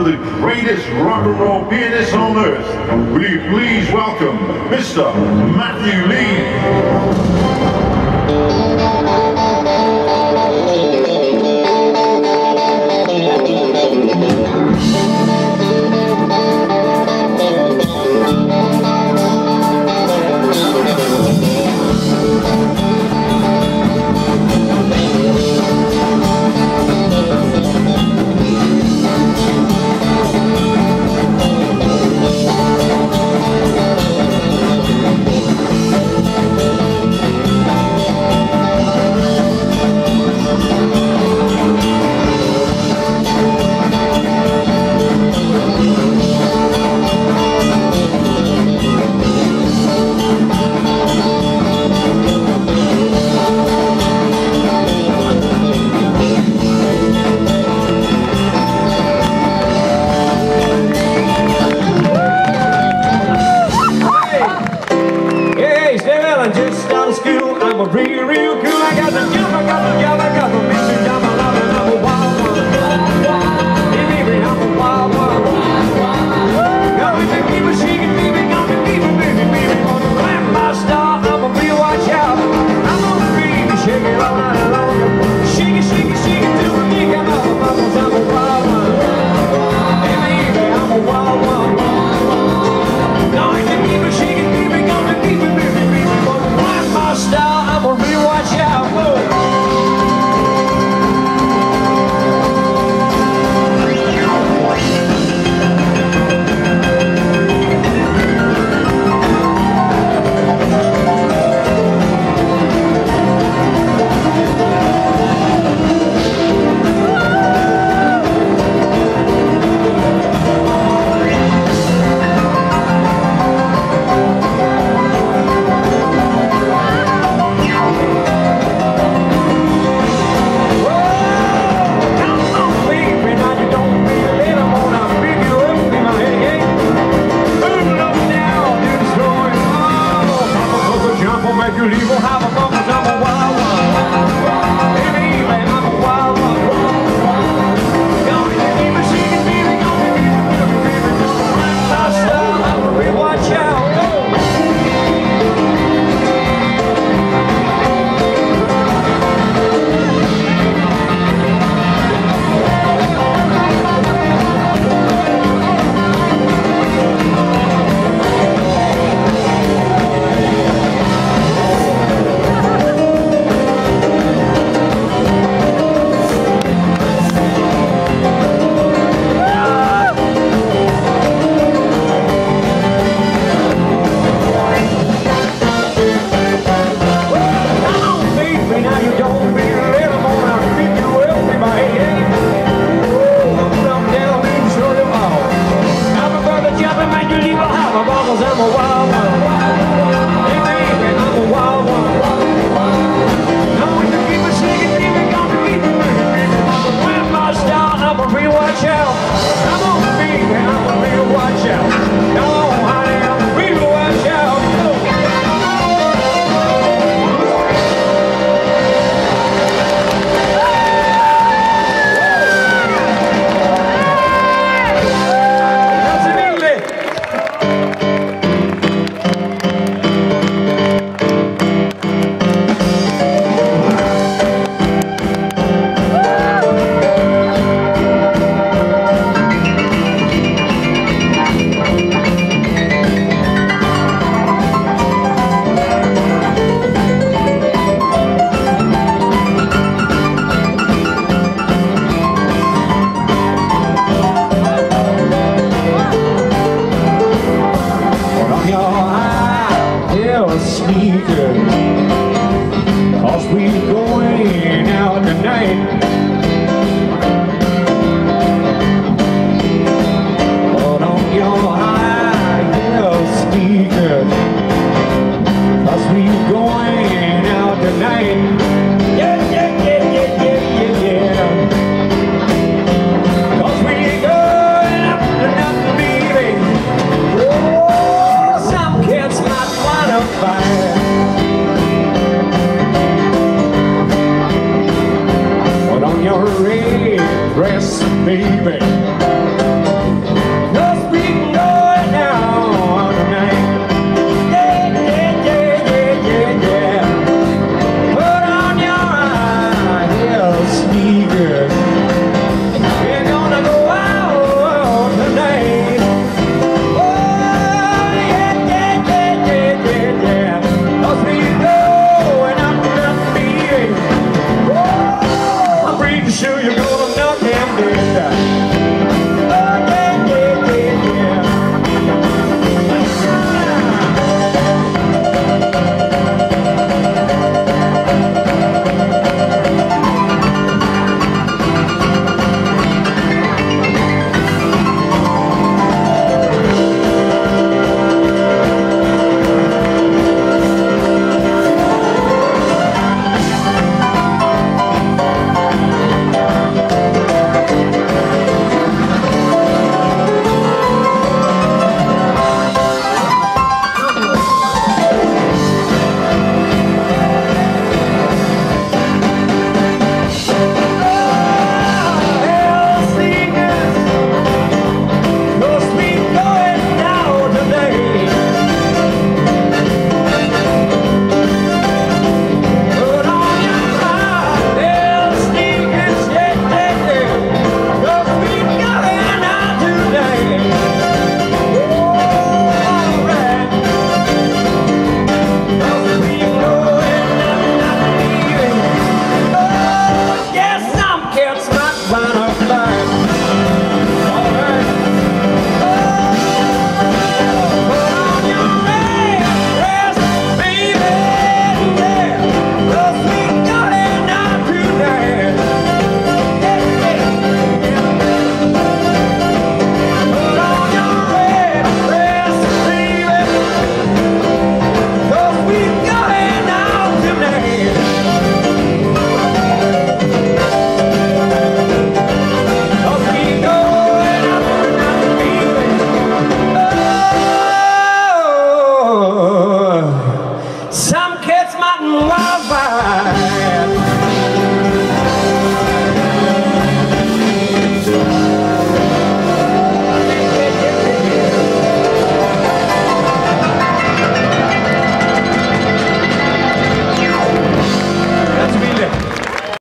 of the greatest rock and roll pianists on earth. Will you please welcome Mr. Matthew Lee? Just out of school, I'm a real cool. I got the job, I got the job, I got the mission job. I'm a wild one. Hey baby, I'm a wild one. Gonna keep it shaking, baby, gonna keep it moving, baby. Gonna climb my star, I'm a real watch out. I'm gonna really shake it all night long. Shake it, shake it, shake it till the day come out of my mouth. I'm a wild one. Hey baby, I'm a wild one. Gonna keep it shaking, baby, gonna keep it moving, baby. My style, I'm a real watch out. You leave or have a bubbles, I'm a wild one. Baby, I'm a wild one. Gonna keep it shaking, baby, gonna keep it moving, baby. Gonna run my style, I'm a real watch out. I'm a wild one. Hey baby, I'm a wild one. Going to keep it shaking, baby, gonna keep it moving, baby. With my style, I'm a real watch out. Come on, baby, I'm a real watch out. Come on, honey, I'm a real watch out. Sneaker, 'cause we're going out tonight. Put on your high heel sneakers, 'cause we're going out tonight. Yeah, yeah, yeah, yeah, yeah, yeah, yeah. 'Cause we're going up tonight, baby. Oh, some kids might wanna fight. Put on your red dress, baby. wildfire.